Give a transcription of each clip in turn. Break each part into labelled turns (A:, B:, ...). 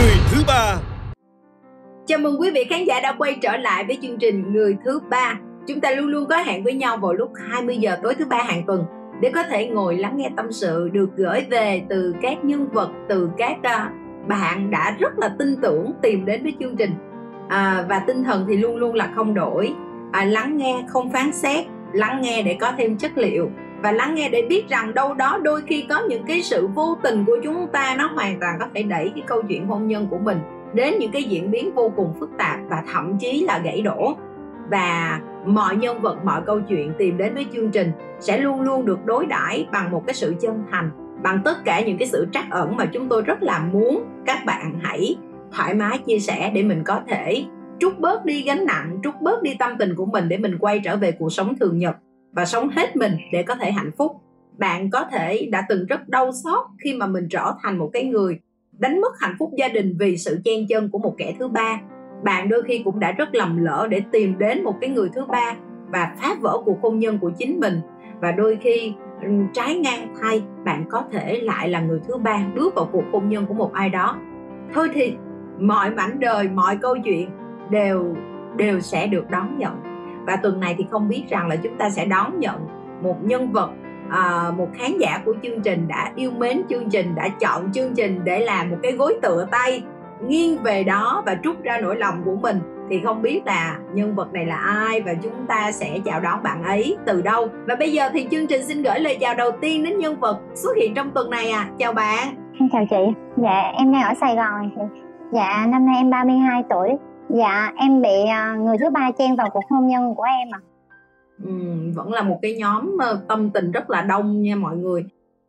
A: Người thứ ba.
B: Chào mừng quý vị khán giả đã quay trở lại với chương trình Người thứ ba. Chúng ta luôn luôn có hẹn với nhau vào lúc 20 giờ tối thứ ba hàng tuần để có thể ngồi lắng nghe tâm sự được gửi về từ các nhân vật, từ các bạn đã rất là tin tưởng tìm đến với chương trình. Và tinh thần thì luôn luôn là không đổi. Lắng nghe không phán xét, lắng nghe để có thêm chất liệu, và lắng nghe để biết rằng đâu đó đôi khi có những cái sự vô tình của chúng ta nó hoàn toàn có thể đẩy cái câu chuyện hôn nhân của mình đến những cái diễn biến vô cùng phức tạp và thậm chí là gãy đổ. Và mọi nhân vật, mọi câu chuyện tìm đến với chương trình sẽ luôn luôn được đối đãi bằng một cái sự chân thành, bằng tất cả những cái sự trắc ẩn mà chúng tôi rất là muốn các bạn hãy thoải mái chia sẻ để mình có thể trút bớt đi gánh nặng, trút bớt đi tâm tình của mình để mình quay trở về cuộc sống thường nhật và sống hết mình để có thể hạnh phúc. Bạn có thể đã từng rất đau xót khi mà mình trở thành một cái người đánh mất hạnh phúc gia đình vì sự chen chân của một kẻ thứ ba. Bạn đôi khi cũng đã rất lầm lỡ để tìm đến một cái người thứ ba và phá vỡ cuộc hôn nhân của chính mình. Và đôi khi trái ngang thay, bạn có thể lại là người thứ ba bước vào cuộc hôn nhân của một ai đó. Thôi thì mọi mảnh đời, mọi câu chuyện đều sẽ được đón nhận. Và tuần này thì không biết rằng là chúng ta sẽ đón nhận một nhân vật, một khán giả của chương trình đã yêu mến chương trình, đã chọn chương trình để làm một cái gối tựa tay nghiêng về đó và trút ra nỗi lòng của mình. Thì không biết là nhân vật này là ai và chúng ta sẽ chào đón bạn ấy từ đâu. Và bây giờ thì chương trình xin gửi lời chào đầu tiên đến nhân vật xuất hiện trong tuần này. Chào bạn.
C: Em chào chị. Dạ em đang ở Sài Gòn. Dạ năm nay em 32 tuổi. Dạ em bị người thứ ba chen vào cuộc hôn nhân của em
B: Vẫn là một cái nhóm tâm tình rất là đông nha mọi người.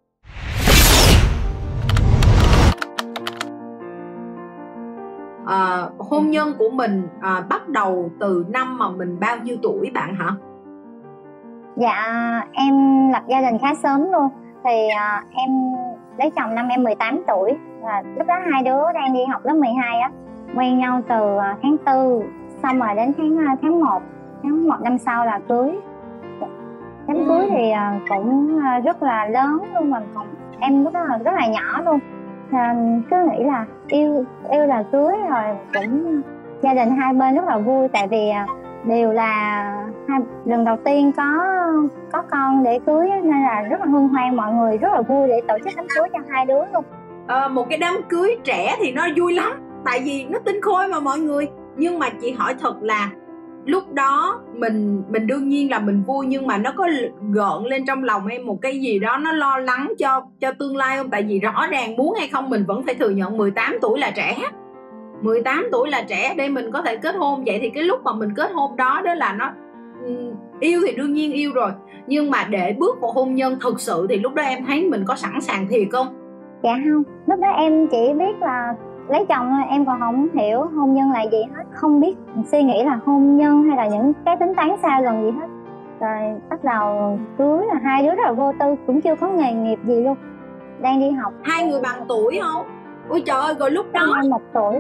B: Hôn nhân của mình bắt đầu từ năm mà mình bao nhiêu tuổi bạn hả?
C: Dạ em lập gia đình khá sớm luôn. Thì em lấy chồng năm em 18 tuổi. Và lúc đó hai đứa đang đi học lớp 12 á. Quen nhau từ tháng 4, xong rồi đến tháng 1 năm sau là cưới. Đám cưới thì cũng rất là lớn luôn, mà còn em lúc đó rất là nhỏ luôn. Cứ nghĩ là yêu là cưới rồi, cũng gia đình hai bên rất là vui, tại vì đều là lần đầu tiên có con để cưới, nên là rất là hân hoan, mọi người rất là vui để tổ chức đám cưới cho hai đứa luôn.
B: Một cái đám cưới trẻ thì nó vui lắm, tại vì nó tinh khôi mà mọi người. Nhưng mà chị hỏi thật là lúc đó mình đương nhiên là mình vui, nhưng mà nó có gợn lên trong lòng em một cái gì đó nó lo lắng cho tương lai không? Tại vì rõ ràng muốn hay không mình vẫn phải thừa nhận 18 tuổi là trẻ. 18 tuổi là trẻ để mình có thể kết hôn. Vậy thì cái lúc mà mình kết hôn đó là nó yêu thì đương nhiên yêu rồi, nhưng mà để bước vào hôn nhân thực sự thì lúc đó em thấy mình có sẵn sàng thiệt không?
C: Dạ không, lúc đó em chỉ biết là lấy chồng thôi, em còn không hiểu hôn nhân là gì hết, không biết suy nghĩ là hôn nhân hay là những cái tính toán xa gần gì hết. Rồi bắt đầu cưới là hai đứa rất là vô tư, cũng chưa có nghề nghiệp gì luôn, đang đi học.
B: Hai người bằng tuổi không? Ôi trời ơi, rồi lúc đó
C: em 1 tuổi.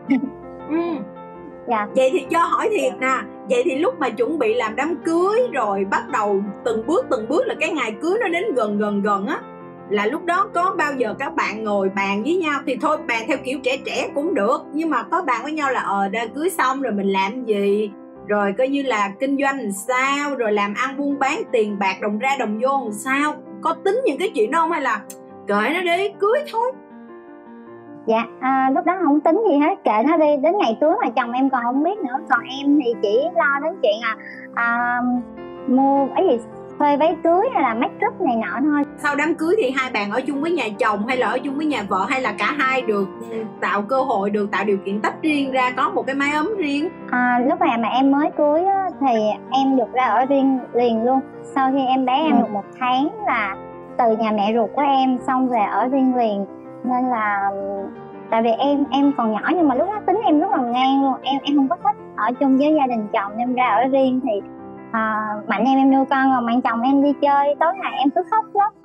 B: Dạ. Vậy thì cho hỏi thiệt nè, vậy thì lúc mà chuẩn bị làm đám cưới rồi bắt đầu từng bước là cái ngày cưới nó đến gần á, là lúc đó có bao giờ các bạn ngồi bàn với nhau? Thì thôi bàn theo kiểu trẻ cũng được, nhưng mà có bàn với nhau là đã cưới xong rồi mình làm gì, rồi coi như là kinh doanh làm sao, rồi làm ăn buôn bán, tiền bạc đồng ra đồng vô làm sao, có tính những cái chuyện đó không, hay là kệ nó đi, cưới thôi?
C: Dạ lúc đó không tính gì hết, kệ nó đi, đến ngày cưới mà chồng em còn không biết nữa. Còn em thì chỉ lo đến chuyện mua cái gì, thuê váy cưới hay là make up này nọ thôi.
B: Sau đám cưới thì hai bạn ở chung với nhà chồng hay là ở chung với nhà vợ, hay là cả hai được tạo cơ hội, được tạo điều kiện tách riêng ra, có một cái mái ấm riêng?
C: Lúc mà em mới cưới á, thì em được ra ở riêng liền luôn. Sau khi em bé em được 1 tháng là từ nhà mẹ ruột của em xong về ở riêng liền. Nên là tại vì em còn nhỏ, nhưng mà lúc đó tính em rất là ngang luôn, em không có thích ở chung với gia đình chồng, em ra ở riêng thì mạnh em nuôi con, rồi mạnh chồng em đi chơi, tối ngày em cứ khóc lóc.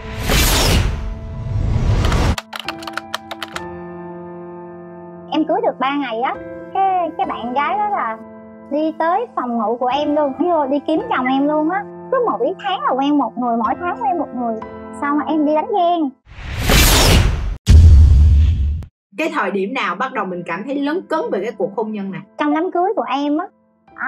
C: Em cưới được 3 ngày á, cái bạn gái đó là đi tới phòng ngủ của em luôn, vô đi kiếm chồng em luôn á. Cứ 1 tháng là quen một người, mỗi tháng quen một người, xong rồi em đi đánh ghen.
B: Cái thời điểm nào bắt đầu mình cảm thấy lấn cấn về cái cuộc hôn nhân này?
C: Trong đám cưới của em á,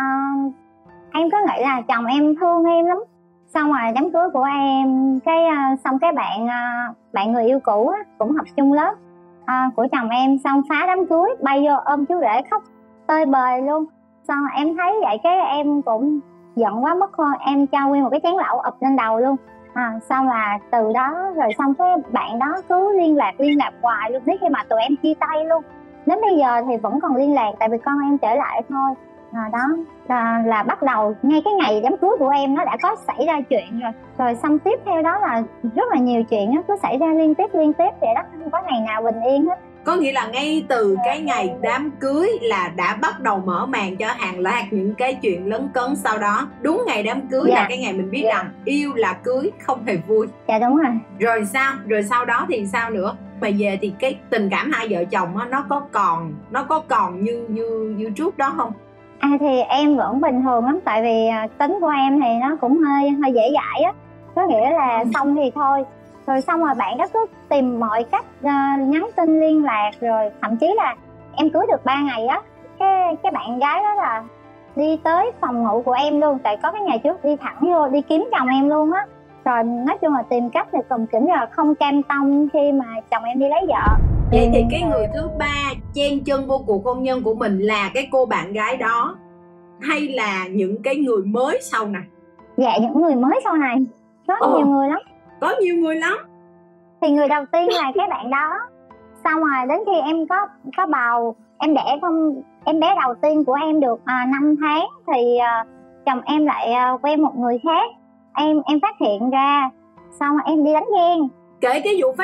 C: em có nghĩ là chồng em thương em lắm. Xong rồi đám cưới của em xong cái bạn người yêu cũ á, cũng học chung lớp của chồng em, xong phá đám cưới bay vô ôm chú rể khóc tơi bời luôn. Xong rồi em thấy vậy cái em cũng giận quá mất thôi, em cho nguyên một cái chén lẩu ụp lên đầu luôn. Xong là từ đó rồi xong cái bạn đó cứ liên lạc hoài luôn, đến khi mà tụi em chia tay luôn. Đến bây giờ thì vẫn còn liên lạc, tại vì con em trở lại thôi. Đó là bắt đầu ngay cái ngày đám cưới của em nó đã có xảy ra chuyện rồi. Rồi xong tiếp theo đó là rất là nhiều chuyện nó cứ xảy ra liên tiếp vậy đó, không có ngày nào bình yên hết.
B: Có nghĩa là ngay từ cái ngày đám cưới là đã bắt đầu mở màn cho hàng loạt những cái chuyện lấn cấn sau đó. Đúng ngày đám cưới là cái ngày mình biết rằng yêu là cưới, không hề vui.
C: Dạ đúng rồi.
B: Rồi sao? Rồi sau đó thì sao nữa? Mà về thì cái tình cảm hai vợ chồng á, nó có còn như trước đó không?
C: Thì em vẫn bình thường lắm, tại vì tính của em thì nó cũng hơi dễ dãi á. Có nghĩa là xong thì thôi. Rồi xong rồi bạn đó cứ tìm mọi cách nhắn tin liên lạc, rồi thậm chí là em cưới được 3 ngày á, cái bạn gái đó là đi tới phòng ngủ của em luôn, tại có cái ngày trước đi thẳng vô đi kiếm chồng em luôn á. Rồi nói chung là tìm cách thì cùng kính, rồi không cam tâm khi mà chồng em đi lấy vợ.
B: Vậy thì cái người thứ ba chen chân vô cuộc hôn nhân của mình là cái cô bạn gái đó, hay là những cái người mới sau này?
C: Dạ những người mới sau này, có nhiều người lắm.
B: Có nhiều người lắm.
C: Thì người đầu tiên là cái bạn đó. Xong rồi đến khi em có bầu, em đẻ em bé đầu tiên của em được 5 tháng thì chồng em lại quen một người khác. Em phát hiện ra, xong rồi em đi đánh ghen.
B: Kể cái vụ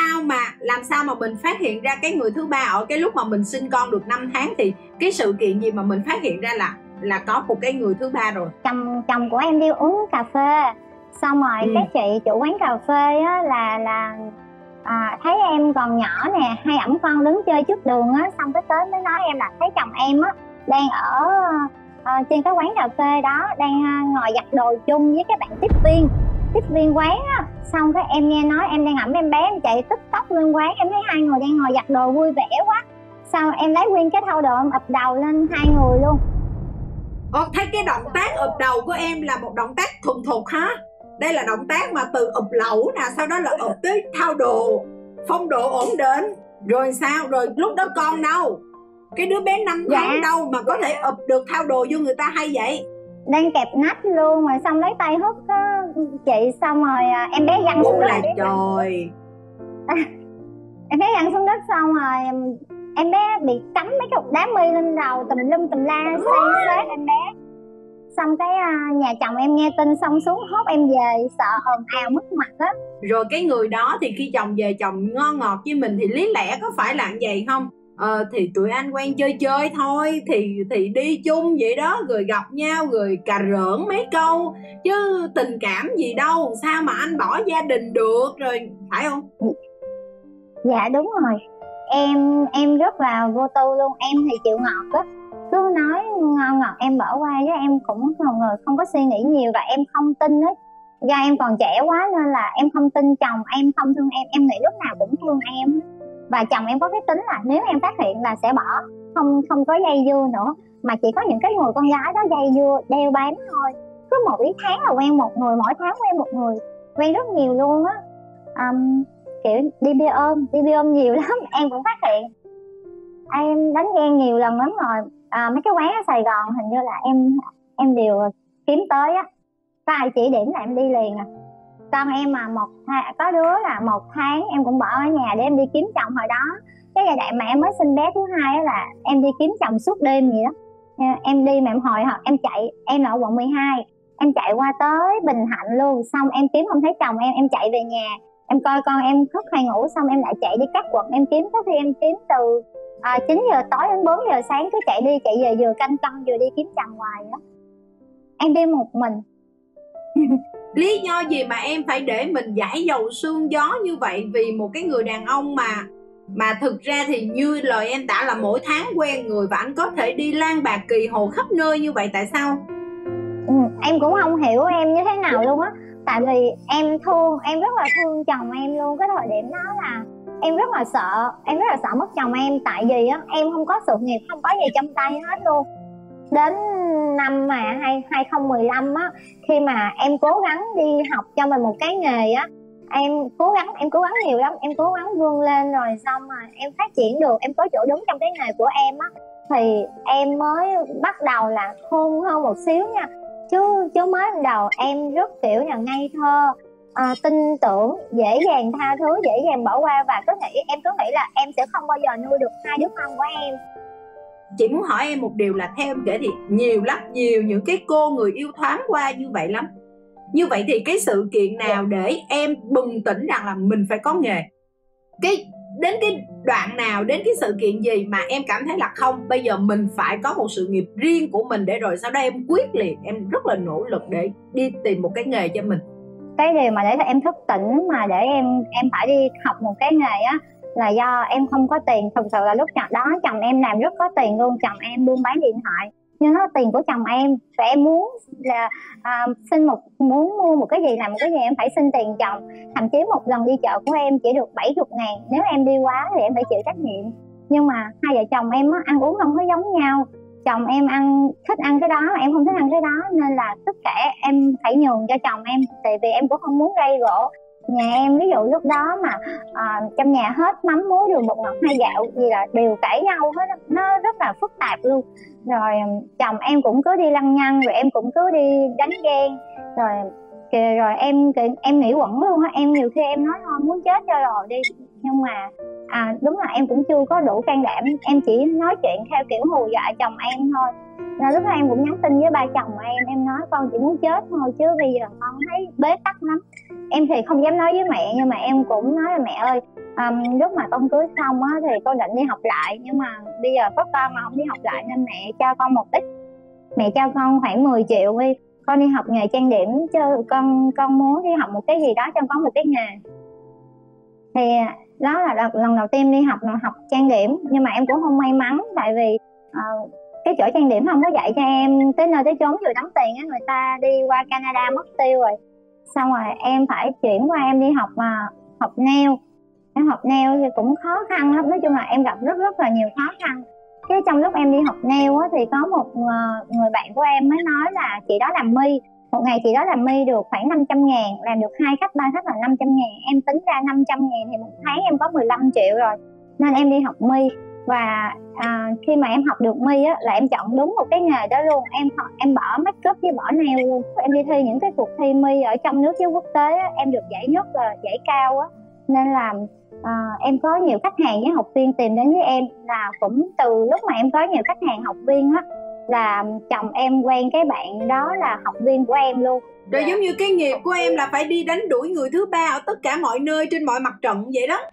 B: làm sao mà mình phát hiện ra cái người thứ ba ở cái lúc mà mình sinh con được 5 tháng, thì cái sự kiện gì mà mình phát hiện ra là có một cái người thứ ba rồi?
C: Chồng của em đi uống cà phê, xong rồi cái chị chủ quán cà phê á là thấy em còn nhỏ nè, hay ẵm con đứng chơi trước đường á, xong cái tới mới nói em là thấy chồng em á đang ở trên cái quán cà phê đó, đang ngồi giặt đồ chung với cái bạn tiếp viên quán á. Xong cái em nghe nói em đang ẵm em bé, em chạy tức tốc lên quán, em thấy hai người đang ngồi giặt đồ vui vẻ quá. Xong em lấy nguyên cái thau đồ em ụp đầu lên hai người luôn.
B: Thấy cái động tác ụp đầu của em là một động tác thuần thục hả? Đây là động tác mà từ ụp lẩu nè, sau đó là ụp tới thao đồ, phong độ ổn định. Rồi sao? Rồi lúc đó con đâu? Cái đứa bé 5 tháng đâu mà có thể ụp được thao đồ vô người ta hay vậy?
C: Đang kẹp nách luôn, rồi xong lấy tay hút chị, xong rồi em bé văng xuống đất.
B: Trời.
C: Em bé văng xuống đất, xong rồi em bé bị cắm mấy cái cục đá mi lên đầu tùm lum tùm la, xây xát em bé. Xong cái nhà chồng em nghe tin xong xuống hốt em về, sợ ồn ào mất mặt á.
B: Rồi cái người đó thì khi chồng về, chồng ngon ngọt với mình thì lý lẽ có phải là vậy không? Thì tụi anh quen chơi thôi, thì đi chung vậy đó, rồi gặp nhau rồi cà rỡn mấy câu, chứ tình cảm gì đâu, sao mà anh bỏ gia đình được, rồi phải không?
C: Dạ đúng rồi, em rất là vô tư luôn. Em thì chịu ngọt á, cứ nói ngon ngọt em bỏ qua, chứ em cũng là người không có suy nghĩ nhiều, và em không tin á. Do em còn trẻ quá nên là em không tin chồng em không thương em nghĩ lúc nào cũng thương em. Và chồng em có cái tính là nếu em phát hiện là sẽ bỏ, không có dây dưa nữa, mà chỉ có những cái người con gái đó dây dưa đeo bám thôi. Cứ một ít tháng là quen một người, mỗi tháng quen một người, quen rất nhiều luôn á. Kiểu đi bia ôm nhiều lắm. Em cũng phát hiện em đánh ghen nhiều lần lắm rồi. Mấy cái quán ở Sài Gòn hình như là em đều kiếm tới á, có ai chỉ điểm là em đi liền à. Con em mà có đứa là 1 tháng em cũng bỏ ở nhà để em đi kiếm chồng. Hồi đó cái giai đoạn mà em mới sinh bé thứ hai á là em đi kiếm chồng suốt đêm vậy đó. Em đi mà em hồi hộp, em chạy, em là ở quận 12, em chạy qua tới Bình Thạnh luôn. Xong em kiếm không thấy chồng em chạy về nhà, em coi con em thức hay ngủ, xong em lại chạy đi các quận em kiếm. Có khi em kiếm từ 9 giờ tối đến 4 giờ sáng, cứ chạy đi chạy về, vừa canh con vừa đi kiếm chồng hoài đó. Em đi một mình.
B: Lý do gì mà em phải để mình dãi dầu sương gió như vậy vì một cái người đàn ông mà thực ra thì như lời em tả là mỗi tháng quen người, và anh có thể đi lang bạc kỳ hồ khắp nơi như vậy, tại sao?
C: Em cũng không hiểu em như thế nào luôn á. Tại vì em rất là thương chồng em luôn. Cái thời điểm đó là Em rất là sợ, em rất là sợ mất chồng em. Tại vì á, em không có sự nghiệp, không có gì trong tay hết luôn. Đến năm mà 2015 á, khi mà em cố gắng đi học cho mình một cái nghề á, em cố gắng nhiều lắm, em cố gắng vươn lên rồi xong rồi em phát triển được, em có chỗ đứng trong cái nghề của em á, thì em mới bắt đầu là khôn hơn một xíu nha. Chứ mới đầu em rất kiểu là ngây thơ, tin tưởng, dễ dàng tha thứ, dễ dàng bỏ qua, và em cứ nghĩ là em sẽ không bao giờ nuôi được hai đứa con của em.
B: Chị muốn hỏi em một điều là theo em kể thì nhiều lắm, nhiều những cái cô người yêu thoáng qua như vậy lắm. Như vậy thì cái sự kiện nào để em bừng tỉnh rằng là mình phải có nghề? Đến cái đoạn nào, đến cái sự kiện gì mà em cảm thấy là không, bây giờ mình phải có một sự nghiệp riêng của mình, để rồi sau đó em quyết liệt, em rất là nỗ lực để đi tìm một cái nghề cho mình?
C: Cái điều mà để em thức tỉnh mà để em phải đi học một cái nghề á, là do em không có tiền. Thực sự là lúc đó chồng em làm rất có tiền luôn, chồng em buôn bán điện thoại, nhưng nó là tiền của chồng em, và em muốn là muốn mua một cái gì, làm một cái gì em phải xin tiền chồng. Thậm chí một lần đi chợ của em chỉ được 70.000, nếu em đi quá thì em phải chịu trách nhiệm. Nhưng mà hai vợ chồng em á, ăn uống không có giống nhau. Chồng em thích ăn cái đó, em không thích ăn cái đó, nên là tất cả em phải nhường cho chồng em, tại vì em cũng không muốn gây gổ. Nhà em ví dụ lúc đó mà trong nhà hết mắm muối đường bột ngọt hay gạo gì là đều cãi nhau hết, nó rất là phức tạp luôn. Rồi chồng em cũng cứ đi lăng nhăng, rồi em cũng cứ đi đánh ghen, rồi em nghĩ quẩn luôn á. Em nhiều khi em nói thôi muốn chết cho rồi đi, nhưng mà đúng là em cũng chưa có đủ can đảm, em chỉ nói chuyện theo kiểu hù dọa chồng em thôi. Nên lúc đó em cũng nhắn tin với ba chồng em nói con chỉ muốn chết thôi, chứ bây giờ con thấy bế tắc lắm. Em thì không dám nói với mẹ, nhưng mà em cũng nói là mẹ ơi, lúc mà con cưới xong á thì con định đi học lại, nhưng mà bây giờ có con mà không đi học lại nên mẹ cho con một ít, mẹ cho con khoảng 10 triệu đi, con đi học nghề trang điểm, chứ con muốn đi học một cái gì đó cho con một cái nghề. Thì đó là lần đầu tiên đi học trang điểm, nhưng mà em cũng không may mắn, tại vì cái chỗ trang điểm không có dạy cho em tới nơi tới chốn, vừa đóng tiền á, người ta đi qua Canada mất tiêu rồi. Xong rồi em phải chuyển qua em đi học nail. Em học nail thì cũng khó khăn lắm, nói chung là em gặp rất là nhiều khó khăn. Cái trong lúc em đi học nail á, thì có một người bạn của em mới nói là chị đó làm mi, một ngày chị đó làm mi được khoảng 500.000, làm được 2 khách 3 khách là 500.000. Em tính ra 500.000 thì một tháng em có 15 triệu rồi, nên em đi học mi. Và khi mà em học được mi á, là em chọn đúng một cái nghề đó luôn. Em bỏ make up với bỏ nail luôn. Em đi thi những cái cuộc thi mi ở trong nước với quốc tế á, em được giải nhất là giải cao á. Nên là em có nhiều khách hàng với học viên tìm đến với em, là cũng từ lúc mà em có nhiều khách hàng học viên á, là chồng em quen cái bạn đó là học viên của em luôn.
B: Rồi giống như cái nghiệp của em là phải đi đánh đuổi người thứ ba ở tất cả mọi nơi, trên mọi mặt trận vậy đó.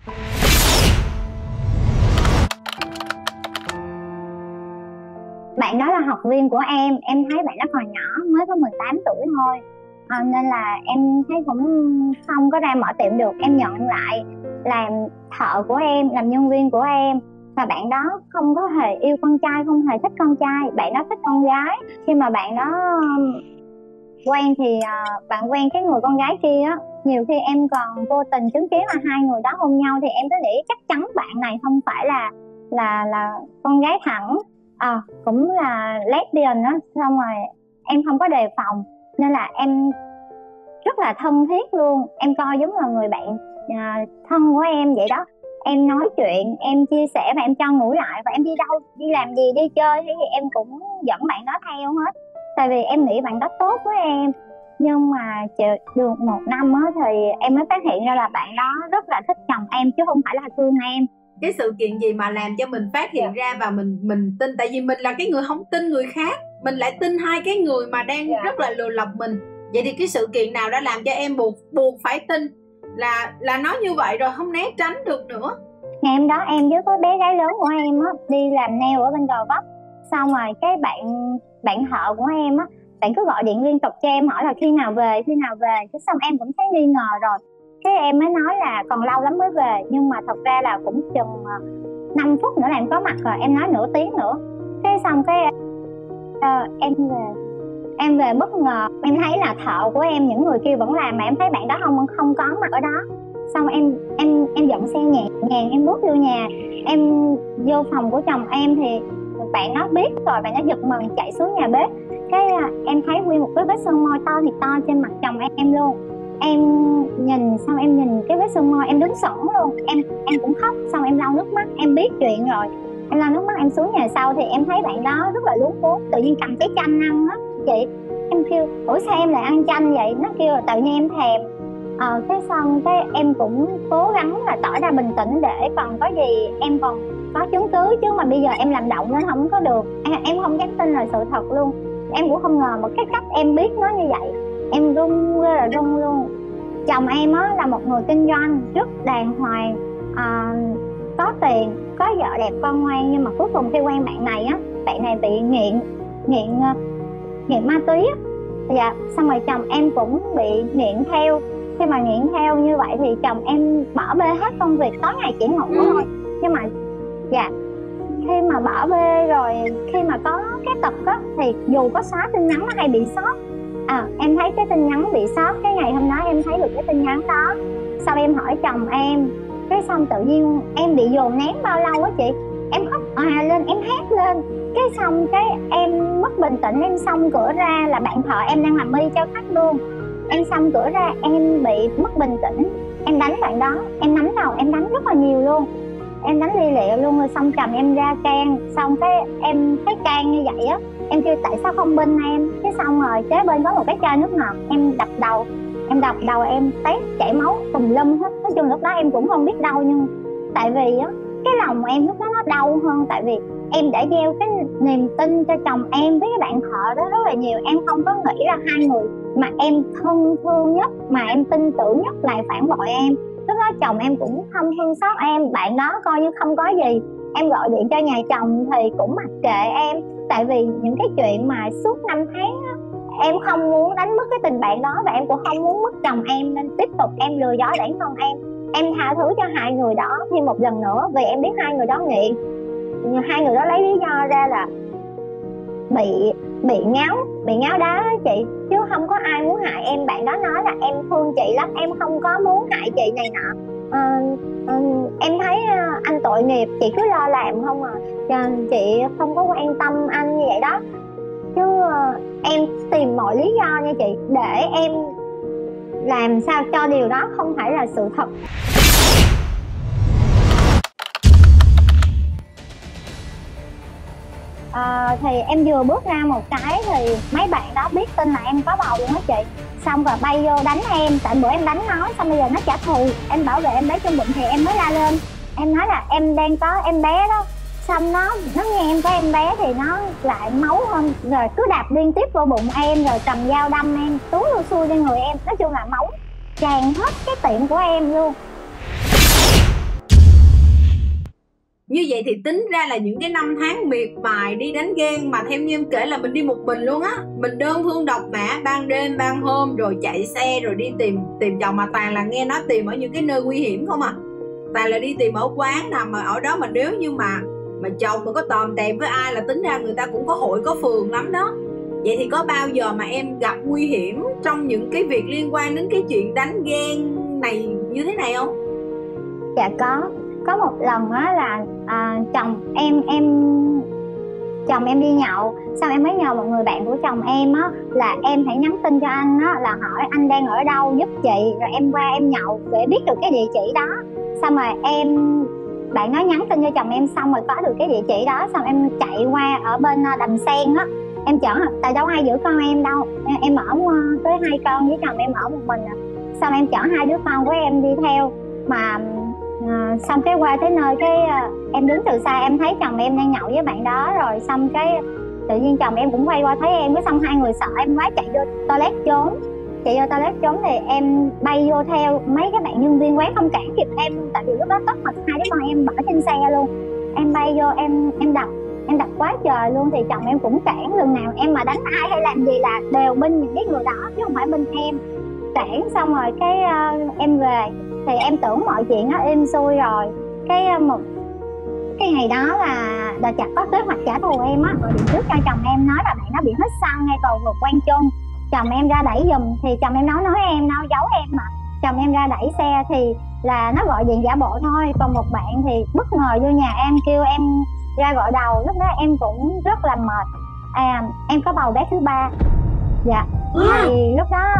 C: Bạn đó là học viên của em thấy bạn đó còn nhỏ, mới có 18 tuổi thôi, nên là em thấy cũng không có ra mở tiệm được. Em nhận lại làm thợ của em, làm nhân viên của em. Và bạn đó không có hề yêu con trai, không hề thích con trai, bạn đó thích con gái. Khi mà bạn đó quen thì bạn quen cái người con gái kia á, nhiều khi em còn vô tình chứng kiến là hai người đó hôn nhau, thì em cứ nghĩ chắc chắn bạn này không phải là con gái thẳng, cũng là lesbian đó. Xong rồi em không có đề phòng, nên là em rất là thân thiết luôn. Em coi giống là người bạn thân của em vậy đó. Em nói chuyện, em chia sẻ và em cho ngủ lại. Và em đi đâu, đi làm gì, đi chơi thì em cũng dẫn bạn đó theo hết, tại vì em nghĩ bạn đó tốt với em. Nhưng mà được 1 năm á, thì em mới phát hiện ra là bạn đó rất là thích chồng em, chứ không phải là thương em.
B: Cái sự kiện gì mà làm cho mình phát hiện ra và mình tin? Tại vì mình là cái người không tin người khác, mình lại tin hai cái người mà đang rất là lừa lọc mình. Vậy thì cái sự kiện nào đã làm cho em buộc phải tin là nó như vậy rồi, không né tránh được nữa?
C: Ngày hôm đó em với cái bé gái lớn của em á, đi làm nail ở bên Gò Vấp. Xong rồi cái bạn thợ của em á, bạn cứ gọi điện liên tục cho em hỏi là khi nào về. Cái xong em cũng thấy nghi ngờ rồi. Cái em mới nói là còn lâu lắm mới về, nhưng mà thật ra là cũng chừng 5 phút nữa là em có mặt rồi. Em nói nửa tiếng nữa. Cái xong cái em về bất ngờ. Em thấy là thợ của em, những người kia vẫn làm, mà em thấy bạn đó không có mặt ở đó. Xong em dọn xe nhẹ nhàng, em bước vô nhà, em vô phòng của chồng em thì bạn nó biết rồi, bạn nó giật mình chạy xuống nhà bếp. Cái em thấy nguyên một cái vết sơn môi to thì to trên mặt chồng em luôn. Em nhìn, xong em nhìn cái vết sơn môi, em đứng sững luôn, em cũng khóc. Xong em lau nước mắt, em biết chuyện rồi, em lau nước mắt, em xuống nhà sau thì em thấy bạn đó rất là luống cuống, tự nhiên cầm cái chanh ăn á chị. Em kêu ủa sao em lại ăn chanh vậy, nó kêu là tự nhiên em thèm. Cái xong cái em cũng cố gắng là tỏ ra bình tĩnh để còn có gì em còn có chứng cứ, chứ mà bây giờ em làm động nên không có được. Em không dám tin là sự thật luôn. Em cũng không ngờ một cái cách em biết nó như vậy. Em run rất là run luôn. Chồng em á là một người kinh doanh rất đàng hoàng, có tiền, có vợ đẹp con ngoan, nhưng mà cuối cùng khi quen bạn này á, bạn này bị nghiện ma túy á. Dạ, xong rồi chồng em cũng bị nghiện theo. Khi mà nghiện theo như vậy thì chồng em bỏ bê hết công việc, tối ngày chỉ ngủ thôi. Nhưng mà dạ, khi mà bỏ bê rồi, khi mà có cái tật á thì dù có xóa tin nhắn nó hay bị sót. Em thấy cái tin nhắn bị sót, cái ngày hôm đó em thấy được cái tin nhắn đó. Sau em hỏi chồng em, cái xong tự nhiên em bị dồn nén bao lâu á chị, em khóc lên, em hét lên. Cái xong cái em mất bình tĩnh, em xông cửa ra, là bạn thợ em đang làm mi cho khách luôn. Em xông cửa ra, em bị mất bình tĩnh, em đánh bạn đó, em nắm đầu, em đánh rất là nhiều luôn, em đánh li lịa luôn. Rồi xong chồng em ra can, xong cái em thấy can như vậy á, em kêu tại sao không binh em. Cái xong rồi kế bên có một cái chai nước ngọt, em đập đầu em tét chảy máu tùm lum hết. Nói chung lúc đó em cũng không biết đau, nhưng tại vì á cái lòng em lúc đó nó đau hơn, tại vì em đã gieo cái niềm tin cho chồng em với cái bạn thợ đó rất là nhiều. Em không có nghĩ là hai người mà em thân thương nhất, mà em tin tưởng nhất lại phản bội em. Lúc đó chồng em cũng không thương xót em, bạn đó coi như không có gì. Em gọi điện cho nhà chồng thì cũng mặc kệ em, tại vì những cái chuyện mà suốt 5 tháng á, em không muốn đánh mất cái tình bạn đó, và em cũng không muốn mất chồng em, nên tiếp tục em lừa dối bản thân em. Em tha thứ cho hai người đó thêm một lần nữa, vì em biết hai người đó nghiện. Hai người đó lấy lý do ra là bị ngáo đá đó chị, chứ không có ai muốn hại em. Bạn đó nói là em thương chị lắm, em không có muốn hại chị này nọ. Em thấy anh tội nghiệp, chị cứ lo làm không chị không có quan tâm anh như vậy đó. Chứ em tìm mọi lý do nha chị, để em làm sao cho điều đó không phải là sự thật. Thì em vừa bước ra một cái thì mấy bạn đó biết tin là em có bầu luôn á chị. Xong rồi bay vô đánh em, tại bữa em đánh nó, xong bây giờ nó trả thù. Em bảo vệ em bé trong bụng thì em mới la lên. Em nói là em đang có em bé đó. Xong nó nghe em có em bé thì nó lại máu hơn, rồi cứ đạp liên tiếp vô bụng em, rồi cầm dao đâm em, túi xui lên người em. Nói chung là máu tràn hết cái tiệm của em luôn.
B: Như vậy thì tính ra là những cái năm tháng miệt mài đi đánh ghen, mà theo như em kể là mình đi một mình luôn á, mình đơn phương độc mã ban đêm ban hôm, rồi chạy xe rồi đi tìm chồng, mà toàn là nghe nói tìm ở những cái nơi nguy hiểm không à, toàn là đi tìm ở quán nào mà ở đó mà nếu như mà chồng mà có tòm tèm với ai là tính ra người ta cũng có hội có phường lắm đó. Vậy thì có bao giờ mà em gặp nguy hiểm trong những cái việc liên quan đến cái chuyện đánh ghen này như thế này không?
C: Dạ có một lần á là chồng em đi nhậu, xong em mới nhờ một người bạn của chồng em á là em hãy nhắn tin cho anh á, là hỏi anh đang ở đâu giúp chị, rồi em qua em nhậu để biết được cái địa chỉ đó. Xong rồi bạn nói nhắn tin cho chồng em, xong rồi có được cái địa chỉ đó, xong em chạy qua ở bên Đầm Sen á, em chở, tại đâu ai giữ con em đâu, em ở tới 2 con với chồng em ở một mình à. Xong em chở 2 đứa con của em đi theo, mà xong cái qua tới nơi cái em đứng từ xa em thấy chồng em đang nhậu với bạn đó, rồi xong cái tự nhiên chồng em cũng quay qua thấy em, cái xong hai người sợ em quá chạy vô toilet trốn. Thì em bay vô theo, mấy cái bạn nhân viên quán không cản kịp em, tại vì lúc đó tất mặt 2 đứa con em bỏ trên xe luôn. Em bay vô em đập quá trời luôn, thì chồng em cũng cản. Lần nào em mà đánh ai hay làm gì là đều binh những cái người đó chứ không phải binh em. Cản xong rồi cái em về thì em tưởng mọi chuyện nó êm xuôi rồi. Cái ngày đó là Đà Chặt có kế hoạch trả thù em á, gọi điện trước cho chồng em nói là bạn nó bị hết xăng ngay cầu vượt Quang Trung. Chồng em ra đẩy giùm, thì chồng em nói em đâu giấu em mà. Chồng em ra đẩy xe thì là nó gọi điện giả bộ thôi. Còn một bạn thì bất ngờ vô nhà em kêu em ra gội đầu. Lúc đó em cũng rất là mệt. Em có bầu bé thứ 3. Dạ. Thì lúc đó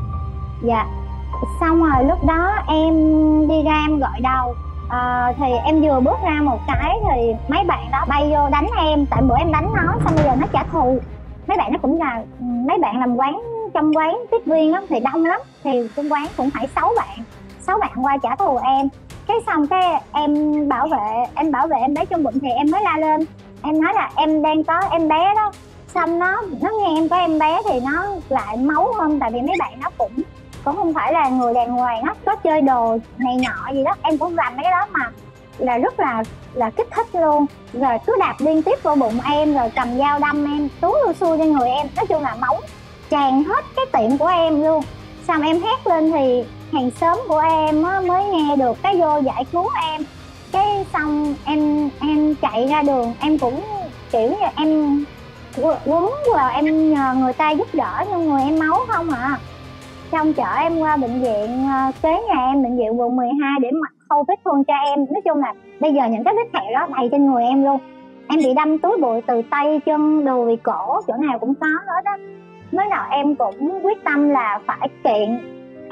C: dạ, xong rồi lúc đó em đi ra em gội đầu. Thì em vừa bước ra một cái thì mấy bạn đó bay vô đánh em. Tại bữa em đánh nó xong bây giờ nó trả thù. Mấy bạn nó cũng là mấy bạn làm quán, trong quán tiếp viên lắm thì đông lắm, thì trong quán cũng phải 6 bạn qua trả thù em. Cái xong cái em bảo vệ em bé trong bụng thì em mới la lên, em nói là em đang có em bé đó. Xong nó nghe em có em bé thì nó lại máu hơn. Tại vì mấy bạn nó cũng không phải là người đàng hoàng á, có chơi đồ này nọ gì đó. Em cũng làm mấy cái đó mà là rất là kích thích luôn. Rồi cứ đạp liên tiếp vô bụng em, rồi cầm dao đâm em, túi xui trên người em. Nói chung là máu tràn hết cái tiệm của em luôn. Xong em hét lên thì hàng xóm của em á, mới nghe được, cái vô giải cứu em. Cái xong em chạy ra đường, em cũng kiểu như em quấn vào, em nhờ người ta giúp đỡ nhưng người em máu không à. Xong chở em qua bệnh viện kế nhà em, bệnh viện quận 12 để mà khâu vết thương cho em. Nói chung là bây giờ những cái vết thẹo đó đầy trên người em luôn. Em bị đâm túi bụi từ tay chân đùi cổ, chỗ nào cũng có hết á. Mới đầu em cũng quyết tâm là phải kiện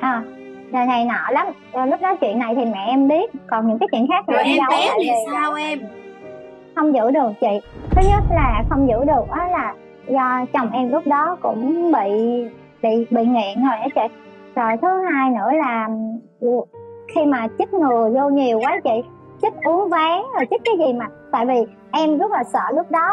C: rồi này nọ lắm. Rồi lúc đó chuyện này thì mẹ em biết, còn những cái chuyện khác thì
B: rồi em bé thì
C: sao
B: sao em?
C: Không giữ được chị. Thứ nhất là không giữ được đó là do chồng em lúc đó cũng bị nghiện rồi á chị. Rồi thứ hai nữa là khi mà chích ngừa vô nhiều quá chị, chích uống ván rồi chích cái gì mà, tại vì em rất là sợ lúc đó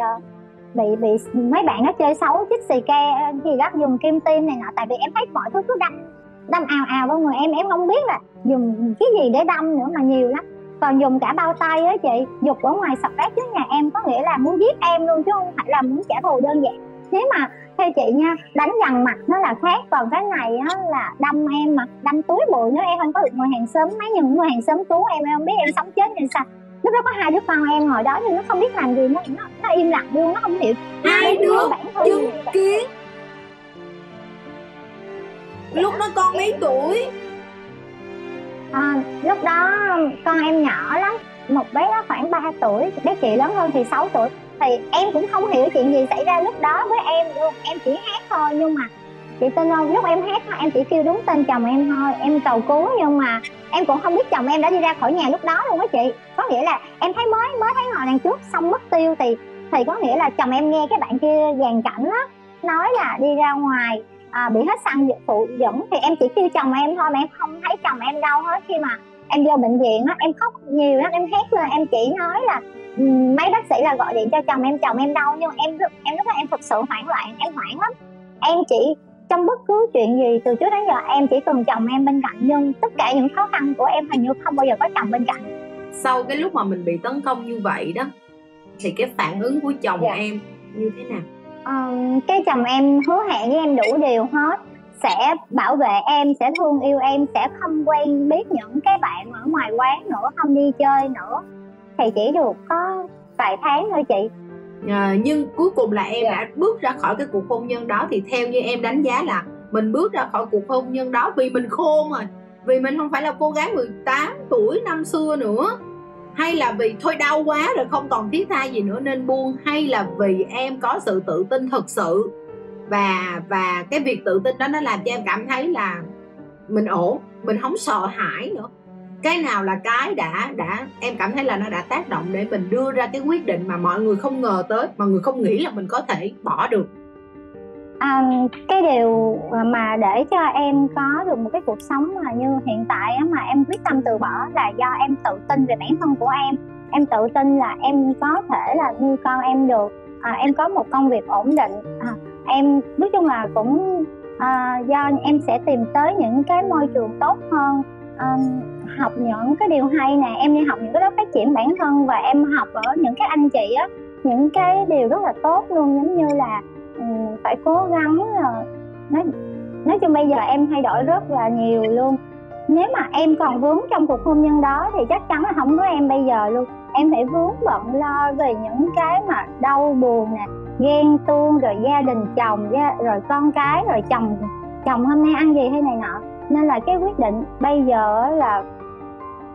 C: bị mấy bạn nó chơi xấu, chích xì ke gì đó, dùng kim tiêm này nọ. Tại vì em thấy mọi thứ cứ đâm ào vào người em không biết là dùng cái gì để đâm nữa mà nhiều lắm. Còn dùng cả bao tay á chị, giục ở ngoài sập rác trước nhà em, có nghĩa là muốn giết em luôn chứ không phải là muốn trả thù đơn giản. Nếu mà theo chị nha, đánh dằn mặt nó là khác, còn cái này á là đâm em mà đâm túi bụi nữa. Em không có được người hàng xóm, mấy người hàng xóm cứu em không biết em sống chết như sao. Lúc đó có 2 đứa con em ngồi đó nhưng nó không biết làm gì, nó im lặng luôn, nó không hiểu.
B: 2 đứa chứng kiến. Lúc đó con mấy tuổi?
C: Lúc đó con em nhỏ lắm, một bé đó khoảng 3 tuổi, bé chị lớn hơn thì 6 tuổi. Thì em cũng không hiểu chuyện gì xảy ra lúc đó với em luôn. Em chỉ hát thôi, nhưng mà chị tin không, lúc em hát em chỉ kêu đúng tên chồng em thôi, em cầu cứu, nhưng mà em cũng không biết chồng em đã đi ra khỏi nhà lúc đó luôn á chị. Có nghĩa là em thấy mới thấy họ đằng trước xong mất tiêu thì có nghĩa là chồng em nghe cái bạn kia dàn cảnh á nói là đi ra ngoài bị hết xăng phụ dẫn, thì em chỉ kêu chồng em thôi mà em không thấy chồng em đâu hết. Khi mà em vô bệnh viện á, em khóc nhiều lắm, em hét lên, em chỉ nói là mấy bác sĩ là gọi điện cho chồng em đâu. Nhưng em lúc đó em thực sự hoảng loạn, em hoảng lắm. Em chỉ trong bất cứ chuyện gì từ trước đến giờ em chỉ cần chồng em bên cạnh, nhưng tất cả những khó khăn của em hình như không bao giờ có chồng bên cạnh.
B: Sau cái lúc mà mình bị tấn công như vậy đó thì cái phản ứng của chồng em như thế nào?
C: Cái chồng em hứa hẹn với em đủ điều hết, sẽ bảo vệ em, sẽ thương yêu em, sẽ không quen biết những cái bạn ở ngoài quán nữa, không đi chơi nữa. Thì chỉ được có vài tháng thôi chị.
B: Nhưng cuối cùng là em đã bước ra khỏi cái cuộc hôn nhân đó. Thì theo như em đánh giá là mình bước ra khỏi cuộc hôn nhân đó vì mình khôn rồi, vì mình không phải là cô gái 18 tuổi năm xưa nữa, hay là vì thôi đau quá rồi không còn thiết tha gì nữa nên buông, hay là vì em có sự tự tin thực sự và cái việc tự tin đó nó làm cho em cảm thấy là mình ổn, mình không sợ hãi nữa? Cái nào là cái đã em cảm thấy là nó đã tác động để mình đưa ra cái quyết định mà mọi người không ngờ tới, mọi người không nghĩ là mình có thể bỏ được?
C: Cái điều mà để cho em có được một cái cuộc sống mà như hiện tại mà em quyết tâm từ bỏ là do em tự tin về bản thân của em. Em tự tin là em có thể là nuôi con em được, em có một công việc ổn định. Em nói chung là cũng do em sẽ tìm tới những cái môi trường tốt hơn, học những cái điều hay nè, em đi học những cái đó phát triển bản thân, và em học ở những cái anh chị á những cái điều rất là tốt luôn, giống như là phải cố gắng. Nói chung bây giờ em thay đổi rất là nhiều luôn. Nếu mà em còn vướng trong cuộc hôn nhân đó thì chắc chắn là không có em bây giờ luôn. Em phải vướng bận lo về những cái mà đau buồn nè, ghen tuông, rồi gia đình chồng, rồi con cái, rồi chồng hôm nay ăn gì hay này nọ. Nên là cái quyết định bây giờ là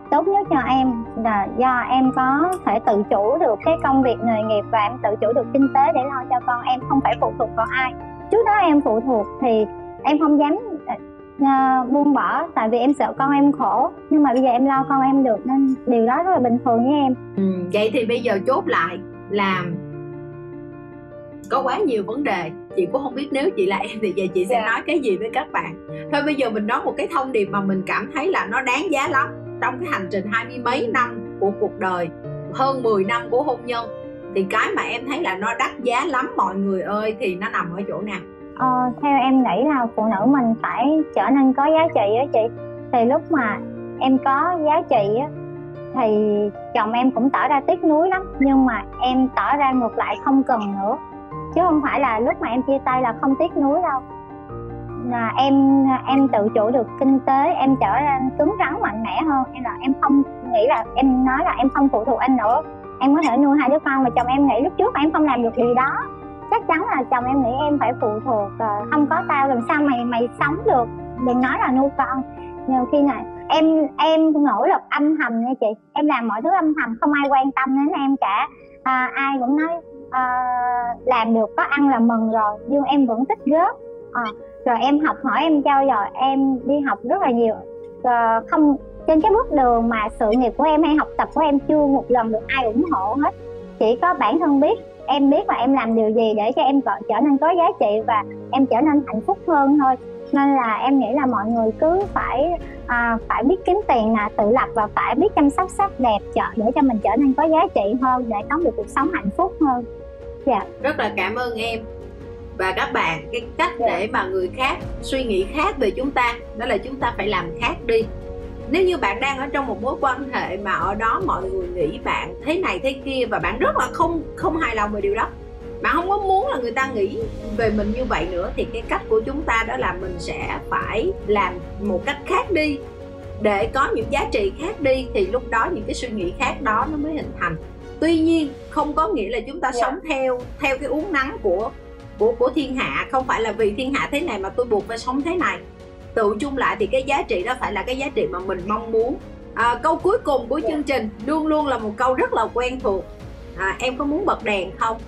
C: tốt nhất cho em là do em có thể tự chủ được cái công việc nghề nghiệp và em tự chủ được kinh tế để lo cho con em, không phải phụ thuộc vào ai. Trước đó em phụ thuộc thì em không dám buông bỏ, tại vì em sợ con em khổ, nhưng mà bây giờ em lo con em được nên điều đó rất là bình thường với em.
B: Vậy thì bây giờ chốt lại là có quá nhiều vấn đề, chị cũng không biết nếu chị là em thì giờ chị sẽ nói cái gì với các bạn. Thôi bây giờ mình nói một cái thông điệp mà mình cảm thấy là nó đáng giá lắm trong cái hành trình 20 mấy năm của cuộc đời, hơn 10 năm của hôn nhân, thì cái mà em thấy là nó đắt giá lắm mọi người ơi, thì nó nằm ở chỗ nào?
C: Theo em nghĩ là phụ nữ mình phải trở nên có giá trị á chị. Thì lúc mà em có giá trị á thì chồng em cũng tỏ ra tiếc nuối lắm, nhưng mà em tỏ ra ngược lại không cần nữa, chứ không phải là lúc mà em chia tay là không tiếc nuối đâu. Là em tự chủ được kinh tế, em trở nên cứng rắn mạnh mẽ hơn. Em không nghĩ là, em nói là em không phụ thuộc anh nữa, em có thể nuôi 2 đứa con. Và chồng em nghĩ lúc trước em không làm được điều đó, chắc chắn là chồng em nghĩ em phải phụ thuộc, không có tao làm sao mày sống được, đừng nói là nuôi con. Nhiều khi này em nỗ lực âm thầm nha chị, em làm mọi thứ âm thầm, không ai quan tâm đến em cả. Ai cũng nói làm được có ăn là mừng rồi, nhưng em vẫn thích góp. Rồi em học hỏi, em trau dồi, em đi học rất là nhiều. Không, trên cái bước đường mà sự nghiệp của em hay học tập của em chưa một lần được ai ủng hộ hết. Chỉ có bản thân biết, em biết là em làm điều gì để cho em trở nên có giá trị và em trở nên hạnh phúc hơn thôi. Nên là em nghĩ là mọi người cứ phải biết kiếm tiền, là tự lập, và phải biết chăm sóc sắc đẹp để cho mình trở nên có giá trị hơn, để có được cuộc sống hạnh phúc hơn.
B: Rất là cảm ơn em. Và các bạn, cái cách để mà người khác suy nghĩ khác về chúng ta, đó là chúng ta phải làm khác đi. Nếu như bạn đang ở trong một mối quan hệ mà ở đó mọi người nghĩ bạn thế này thế kia, và bạn rất là không hài lòng về điều đó, bạn không có muốn là người ta nghĩ về mình như vậy nữa, thì cái cách của chúng ta đó là mình sẽ phải làm một cách khác đi, để có những giá trị khác đi, thì lúc đó những cái suy nghĩ khác đó nó mới hình thành. Tuy nhiên không có nghĩa là chúng ta sống theo cái uốn nắn của thiên hạ. Không phải là vì thiên hạ thế này mà tôi buộc phải sống thế này. Tự chung lại thì cái giá trị đó phải là cái giá trị mà mình mong muốn. Câu cuối cùng của chương trình luôn luôn là một câu rất là quen thuộc. Em có muốn bật đèn không?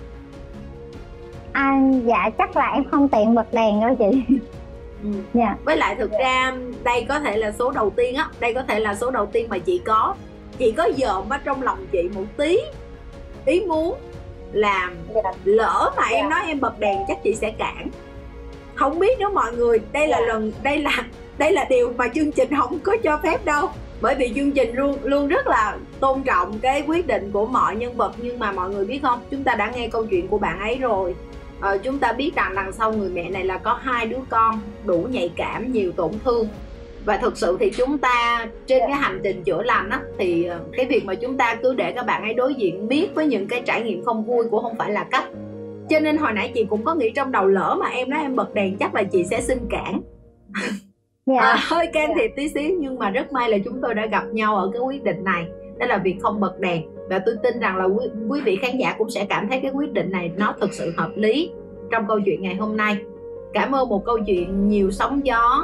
C: Dạ chắc là em không tiện bật đèn đâu chị.
B: Với lại thực ra đây có thể là số đầu tiên á, đây có thể là số đầu tiên mà chị có dòm ở trong lòng chị một tí ý muốn là lỡ mà em nói em bật đèn chắc chị sẽ cản. Không biết nếu mọi người, đây là điều mà chương trình không có cho phép đâu, bởi vì chương trình luôn rất là tôn trọng cái quyết định của mọi nhân vật. Nhưng mà mọi người biết không, chúng ta đã nghe câu chuyện của bạn ấy rồi. Chúng ta biết rằng đằng sau người mẹ này là có 2 đứa con, đủ nhạy cảm, nhiều tổn thương. Và thực sự thì chúng ta trên cái hành trình chữa lành á, thì cái việc mà chúng ta cứ để các bạn ấy đối diện biết với những cái trải nghiệm không vui cũng không phải là cách. Cho nên hồi nãy chị cũng có nghĩ trong đầu, lỡ mà em nói em bật đèn chắc là chị sẽ xin cản. Hơi can thiệp tí xíu, nhưng mà rất may là chúng tôi đã gặp nhau ở cái quyết định này, đó là việc không bật đèn. Và tôi tin rằng là quý vị khán giả cũng sẽ cảm thấy cái quyết định này nó thực sự hợp lý trong câu chuyện ngày hôm nay. Cảm ơn một câu chuyện nhiều sóng gió,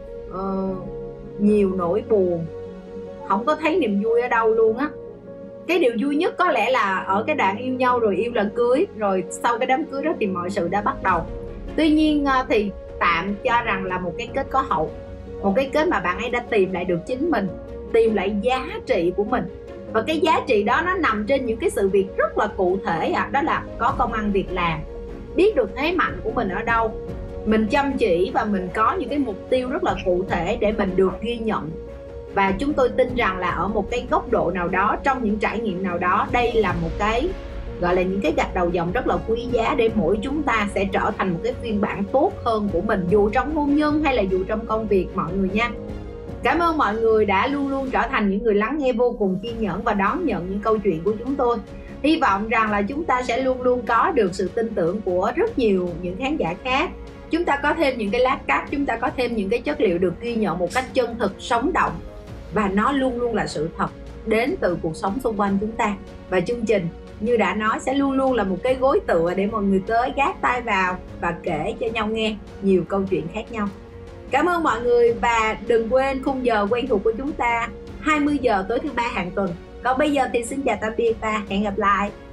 B: nhiều nỗi buồn, không có thấy niềm vui ở đâu luôn á. Cái điều vui nhất có lẽ là ở cái đoạn yêu nhau rồi yêu là cưới, rồi sau cái đám cưới đó thì mọi sự đã bắt đầu. Tuy nhiên thì tạm cho rằng là một cái kết có hậu, một cái kết mà bạn ấy đã tìm lại được chính mình, tìm lại giá trị của mình. Và cái giá trị đó nó nằm trên những cái sự việc rất là cụ thể, đó là có công ăn việc làm, biết được thế mạnh của mình ở đâu, mình chăm chỉ và mình có những cái mục tiêu rất là cụ thể để mình được ghi nhận. Và chúng tôi tin rằng là ở một cái góc độ nào đó, trong những trải nghiệm nào đó, đây là một cái gọi là những cái gạch đầu dòng rất là quý giá để mỗi chúng ta sẽ trở thành một cái phiên bản tốt hơn của mình, dù trong hôn nhân hay là dù trong công việc mọi người nha. Cảm ơn mọi người đã luôn luôn trở thành những người lắng nghe vô cùng kiên nhẫn và đón nhận những câu chuyện của chúng tôi. Hy vọng rằng là chúng ta sẽ luôn luôn có được sự tin tưởng của rất nhiều những khán giả khác. Chúng ta có thêm những cái lát cắt, chúng ta có thêm những cái chất liệu được ghi nhận một cách chân thực, sống động, và nó luôn luôn là sự thật đến từ cuộc sống xung quanh chúng ta. Và chương trình như đã nói sẽ luôn luôn là một cái gối tựa để mọi người tới gác tai vào và kể cho nhau nghe nhiều câu chuyện khác nhau. Cảm ơn mọi người, và đừng quên khung giờ quen thuộc của chúng ta 20 giờ tối thứ ba hàng tuần. Còn bây giờ thì xin chào tạm biệt và hẹn gặp lại.